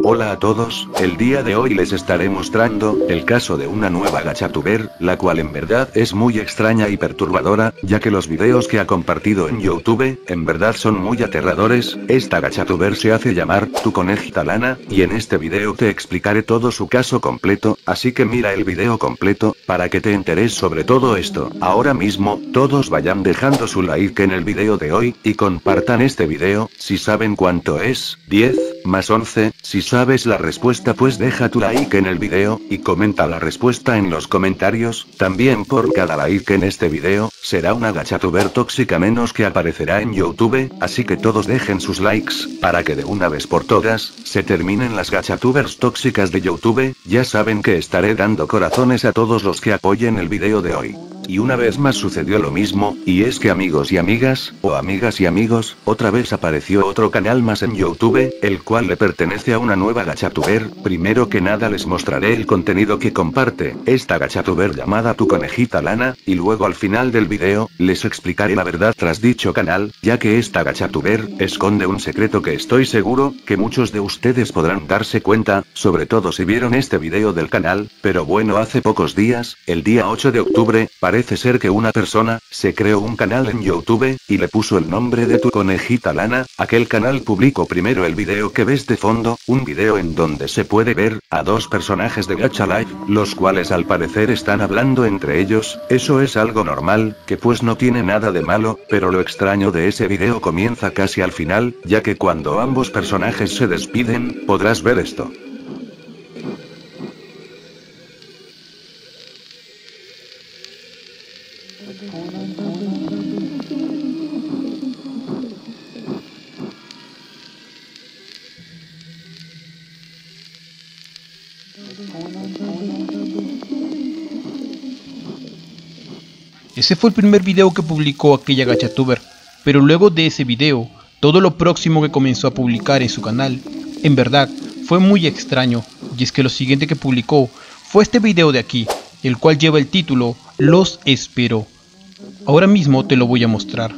Hola a todos, el día de hoy les estaré mostrando el caso de una nueva gachatuber, la cual en verdad es muy extraña y perturbadora, ya que los videos que ha compartido en YouTube, en verdad son muy aterradores. Esta gachatuber se hace llamar Tu Conejita Lana, y en este video te explicaré todo su caso completo, así que mira el video completo, para que te enteres sobre todo esto. Ahora mismo, todos vayan dejando su like en el video de hoy, y compartan este video, si saben cuánto es, 10, más 11, si sabes la respuesta pues deja tu like en el video, y comenta la respuesta en los comentarios. También por cada like en este video, será una gachatuber tóxica menos que aparecerá en YouTube, así que todos dejen sus likes, para que de una vez por todas, se terminen las gachatubers tóxicas de YouTube. Ya saben que estaré dando corazones a todos los que apoyen el video de hoy. Y una vez más sucedió lo mismo, y es que amigos y amigas, o amigas y amigos, otra vez apareció otro canal más en YouTube, el cual le pertenece a una nueva gachatuber. Primero que nada les mostraré el contenido que comparte esta gachatuber llamada Tu Conejita Lana, y luego al final del video, les explicaré la verdad tras dicho canal, ya que esta gachatuber esconde un secreto que estoy seguro que muchos de ustedes podrán darse cuenta, sobre todo si vieron este video del canal. Pero bueno, hace pocos días, el día 8 de octubre, parece ser que una persona se creó un canal en YouTube, y le puso el nombre de Tu Conejita Lana. Aquel canal publicó primero el video que ves de fondo, un video en donde se puede ver a dos personajes de Gacha Life, los cuales al parecer están hablando entre ellos. Eso es algo normal, que pues no tiene nada de malo, pero lo extraño de ese video comienza casi al final, ya que cuando ambos personajes se despiden, podrás ver esto. Ese fue el primer video que publicó aquella gachatuber, pero luego de ese video, todo lo próximo que comenzó a publicar en su canal, en verdad, fue muy extraño, y es que lo siguiente que publicó fue este video de aquí, el cual lleva el título Los espero. Ahora mismo te lo voy a mostrar.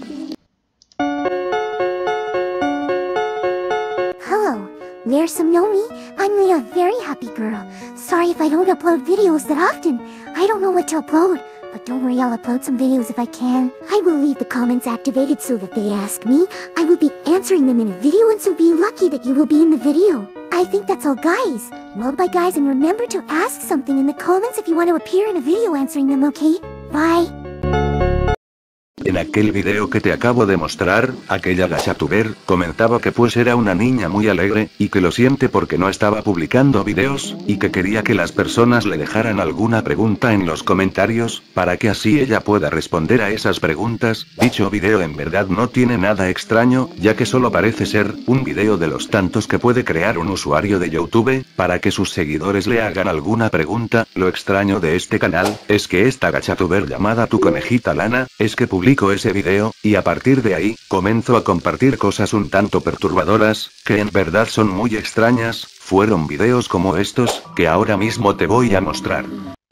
Hello, there's some know me. I'm a very happy girl. Sorry if I don't upload videos that often. I don't know what to upload. But don't worry, I'll upload some videos if I can. I will leave the comments activated so that they ask me. I will be answering them in a video, and so be lucky that you will be in the video. I think that's all, guys. Well, bye guys, and remember to ask something in the comments if you want to appear in a video answering them, okay? Bye. En aquel video que te acabo de mostrar, aquella gachatuber comentaba que pues era una niña muy alegre, y que lo siente porque no estaba publicando videos, y que quería que las personas le dejaran alguna pregunta en los comentarios, para que así ella pueda responder a esas preguntas. Dicho video en verdad no tiene nada extraño, ya que solo parece ser un video de los tantos que puede crear un usuario de YouTube, para que sus seguidores le hagan alguna pregunta. Lo extraño de este canal, es que esta gachatuber llamada Tu Conejita Lana, es que publicó ese video, y a partir de ahí, comenzó a compartir cosas un tanto perturbadoras, que en verdad son muy extrañas. Fueron videos como estos, que ahora mismo te voy a mostrar.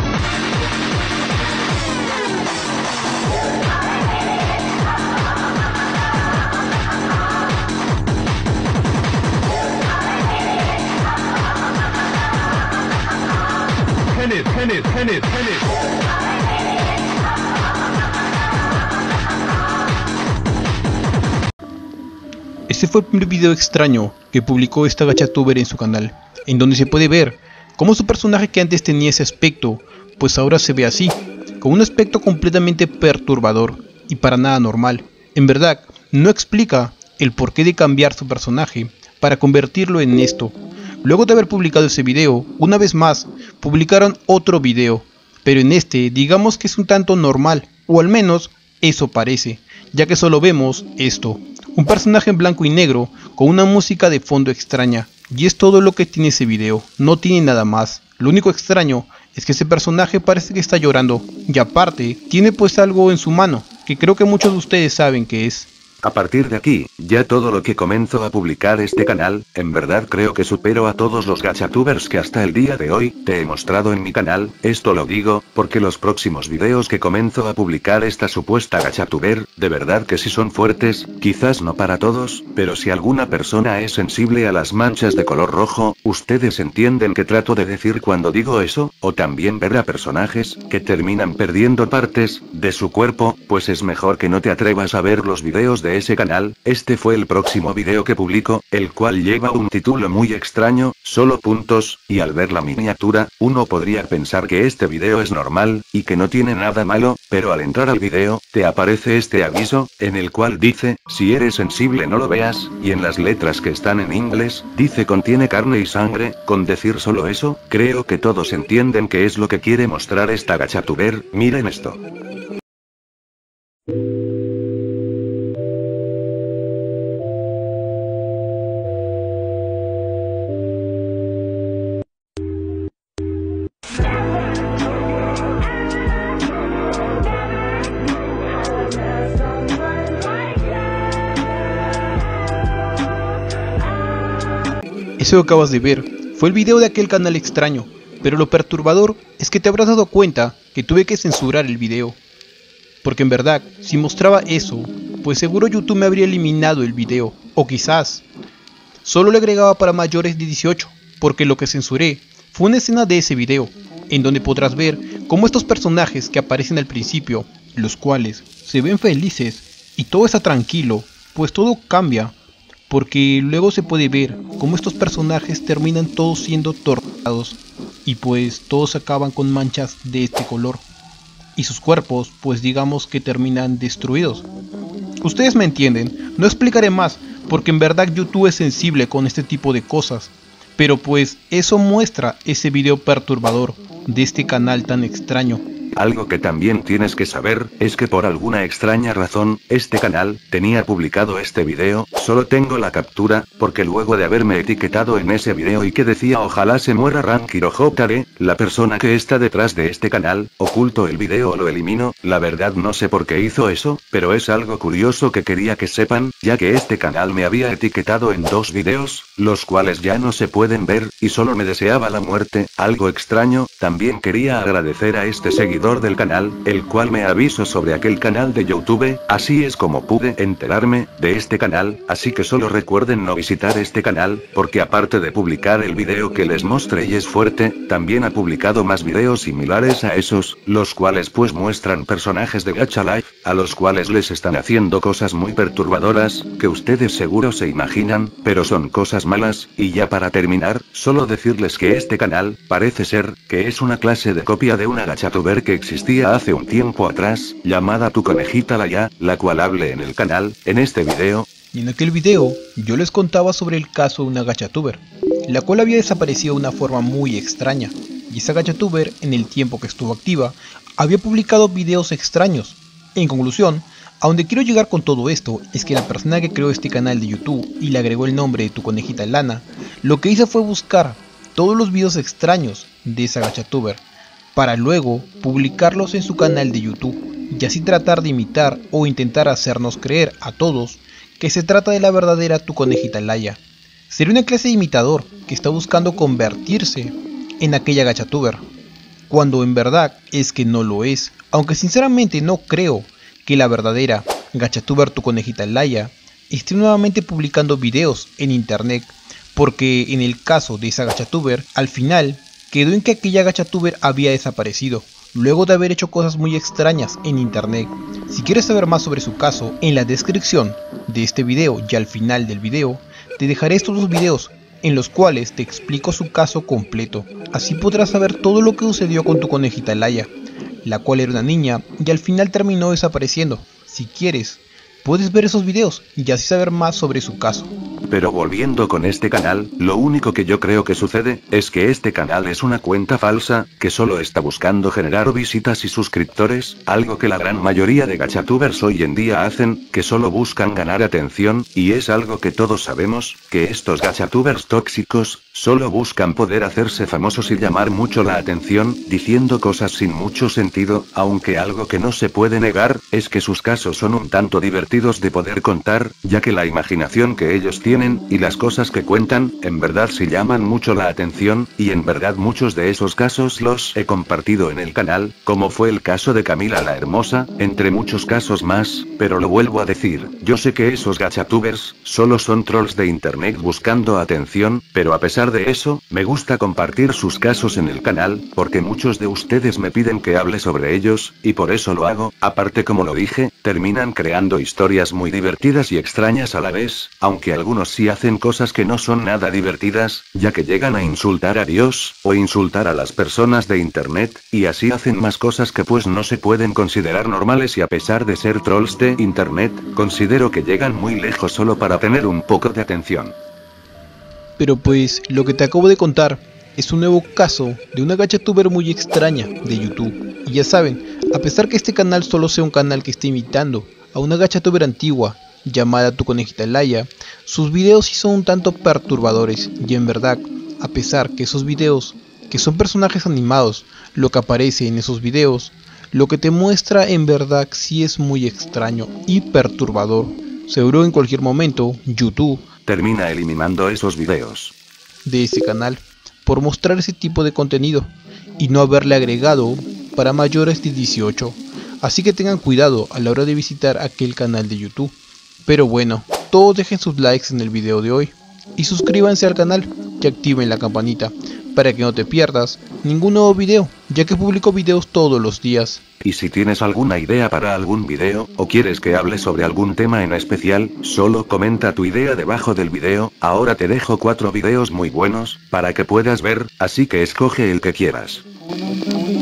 Este fue el primer video extraño que publicó esta gachatuber en su canal, en donde se puede ver cómo su personaje que antes tenía ese aspecto, pues ahora se ve así, con un aspecto completamente perturbador y para nada normal. En verdad, no explica el porqué de cambiar su personaje para convertirlo en esto. Luego de haber publicado ese video, una vez más, publicaron otro video, pero en este digamos que es un tanto normal, o al menos eso parece, ya que solo vemos esto. Un personaje en blanco y negro con una música de fondo extraña, y es todo lo que tiene ese video, no tiene nada más. Lo único extraño es que ese personaje parece que está llorando, y aparte tiene pues algo en su mano, que creo que muchos de ustedes saben que es. A partir de aquí, ya todo lo que comienzo a publicar este canal, en verdad creo que supero a todos los gachatubers que hasta el día de hoy te he mostrado en mi canal. Esto lo digo, porque los próximos videos que comienzo a publicar esta supuesta gachatuber, de verdad que sí son fuertes, quizás no para todos, pero si alguna persona es sensible a las manchas de color rojo, ustedes entienden que trato de decir cuando digo eso, o también ver a personajes que terminan perdiendo partes de su cuerpo, pues es mejor que no te atrevas a ver los videos de ese canal. Este fue el próximo video que publico, el cual lleva un título muy extraño, solo puntos, y al ver la miniatura, uno podría pensar que este video es normal, y que no tiene nada malo, pero al entrar al video, te aparece este aviso, en el cual dice, si eres sensible no lo veas, y en las letras que están en inglés, dice contiene carne y sangre. Con decir solo eso, creo que todos entienden qué es lo que quiere mostrar esta gachatuber. Miren esto. Eso que acabas de ver fue el video de aquel canal extraño, pero lo perturbador es que te habrás dado cuenta que tuve que censurar el video. Porque en verdad, si mostraba eso, pues seguro YouTube me habría eliminado el video, o quizás solo le agregaba para mayores de 18, porque lo que censuré fue una escena de ese video, en donde podrás ver cómo estos personajes que aparecen al principio, los cuales se ven felices y todo está tranquilo, pues todo cambia. Porque luego se puede ver cómo estos personajes terminan todos siendo torturados y pues todos acaban con manchas de este color. Y sus cuerpos pues digamos que terminan destruidos. Ustedes me entienden, no explicaré más porque en verdad YouTube es sensible con este tipo de cosas. Pero pues eso muestra ese video perturbador de este canal tan extraño. Algo que también tienes que saber, es que por alguna extraña razón, este canal, tenía publicado este video, solo tengo la captura, porque luego de haberme etiquetado en ese video y que decía ojalá se muera Rankiro Jotare, la persona que está detrás de este canal, oculto el video o lo elimino. La verdad no sé por qué hizo eso, pero es algo curioso que quería que sepan, ya que este canal me había etiquetado en 2 videos, los cuales ya no se pueden ver, y solo me deseaba la muerte. Algo extraño. También quería agradecer a este seguidor del canal, el cual me avisó sobre aquel canal de YouTube, así es como pude enterarme de este canal, así que solo recuerden no visitar este canal, porque aparte de publicar el video que les mostré y es fuerte, también ha publicado más videos similares a esos, los cuales pues muestran personajes de Gacha Life, a los cuales les están haciendo cosas muy perturbadoras, que ustedes seguro se imaginan, pero son cosas malas. Y ya para terminar, solo decirles que este canal, parece ser, que es una clase de copia de una gachatuber que existía hace un tiempo atrás, llamada Tu Conejita Laya, la cual hablé en el canal, en este video. Y en aquel video, yo les contaba sobre el caso de una gachatuber, la cual había desaparecido de una forma muy extraña, y esa gachatuber, en el tiempo que estuvo activa, había publicado videos extraños. En conclusión, a donde quiero llegar con todo esto, es que la persona que creó este canal de YouTube y le agregó el nombre de Tu Conejita Lana, lo que hizo fue buscar todos los videos extraños de esa gachatuber, para luego publicarlos en su canal de YouTube, y así tratar de imitar o intentar hacernos creer a todos que se trata de la verdadera Tu Conejita Laya. Sería una clase de imitador que está buscando convertirse en aquella gachatuber, cuando en verdad es que no lo es, aunque sinceramente no creo que la verdadera gachatuber Tu Conejita Laya esté nuevamente publicando videos en internet, porque en el caso de esa gachatuber, al final quedó en que aquella gachatuber había desaparecido, luego de haber hecho cosas muy extrañas en internet. Si quieres saber más sobre su caso, en la descripción de este video y al final del video, te dejaré estos 2 videos en los cuales te explico su caso completo. Así podrás saber todo lo que sucedió con Tu Conejita Laya, la cual era una niña y al final terminó desapareciendo. Si quieres, puedes ver esos videos y así saber más sobre su caso. Pero volviendo con este canal, lo único que yo creo que sucede, es que este canal es una cuenta falsa, que solo está buscando generar visitas y suscriptores, algo que la gran mayoría de gachatubers hoy en día hacen, que solo buscan ganar atención, y es algo que todos sabemos, que estos gachatubers tóxicos, solo buscan poder hacerse famosos y llamar mucho la atención, diciendo cosas sin mucho sentido, aunque algo que no se puede negar, es que sus casos son un tanto divertidos de poder contar, ya que la imaginación que ellos tienen, y las cosas que cuentan, en verdad sí llaman mucho la atención, y en verdad muchos de esos casos los he compartido en el canal, como fue el caso de Camila la Hermosa, entre muchos casos más, pero lo vuelvo a decir, yo sé que esos gachatubers, solo son trolls de internet buscando atención, pero a pesar de eso, me gusta compartir sus casos en el canal, porque muchos de ustedes me piden que hable sobre ellos, y por eso lo hago, aparte como lo dije, terminan creando historias muy divertidas y extrañas a la vez, aunque algunos sí hacen cosas que no son nada divertidas, ya que llegan a insultar a Dios, o insultar a las personas de internet, y así hacen más cosas que pues no se pueden considerar normales y a pesar de ser trolls de internet, considero que llegan muy lejos solo para tener un poco de atención. Pero pues, lo que te acabo de contar, es un nuevo caso de una gachatuber muy extraña de YouTube. Y ya saben, a pesar que este canal solo sea un canal que esté imitando a una gachatuber antigua, llamada Tu Conejita Laia, sus videos sí son un tanto perturbadores, y en verdad, a pesar que esos videos, que son personajes animados, lo que aparece en esos videos, lo que te muestra en verdad sí es muy extraño y perturbador. Seguro en cualquier momento, YouTube termina eliminando esos videos de ese canal, por mostrar ese tipo de contenido, y no haberle agregado para mayores de 18, así que tengan cuidado a la hora de visitar aquel canal de YouTube. Pero bueno, todos dejen sus likes en el video de hoy, y suscríbanse al canal, y activen la campanita, para que no te pierdas ningún nuevo video, ya que publico videos todos los días. Y si tienes alguna idea para algún video, o quieres que hable sobre algún tema en especial, solo comenta tu idea debajo del video. Ahora te dejo 4 videos muy buenos, para que puedas ver, así que escoge el que quieras.